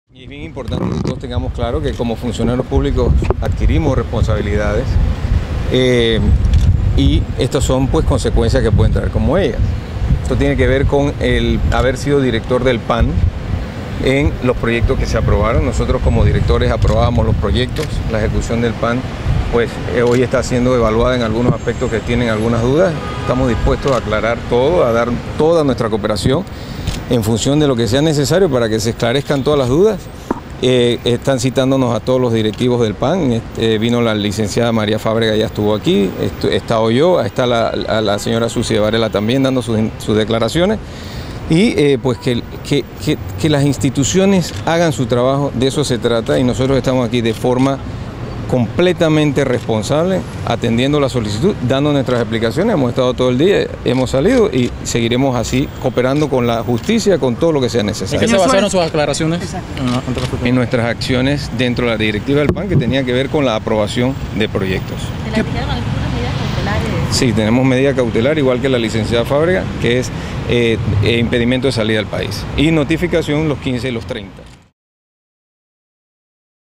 Y es bien importante que todos tengamos claro que como funcionarios públicos adquirimos responsabilidades y estas son pues consecuencias que pueden traer como ellas. Esto tiene que ver con el haber sido director del PAN en los proyectos que se aprobaron. Nosotros como directores aprobábamos los proyectos, la ejecución del PAN pues hoy está siendo evaluada en algunos aspectos que tienen algunas dudas. Estamos dispuestos a aclarar todo, a dar toda nuestra cooperación en función de lo que sea necesario para que se esclarezcan todas las dudas. Están citándonos a todos los directivos del PAN. Vino la licenciada María Fábrega, ya estuvo aquí, he estado yo, está la señora Sucia Varela también dando sus declaraciones. Y pues que las instituciones hagan su trabajo, de eso se trata, y nosotros estamos aquí de forma completamente responsable, atendiendo la solicitud, dando nuestras explicaciones. Hemos estado todo el día, hemos salido y seguiremos así cooperando con la justicia, con todo lo que sea necesario. ¿En qué se basaron sus aclaraciones? En nuestras acciones dentro de la directiva del PAN, que tenía que ver con la aprobación de proyectos. ¿Se le aplicaron algunas medidas cautelares? Sí, tenemos medida cautelar, igual que la licenciada Fábrega, que es impedimento de salida del país, y notificación los 15 y los 30.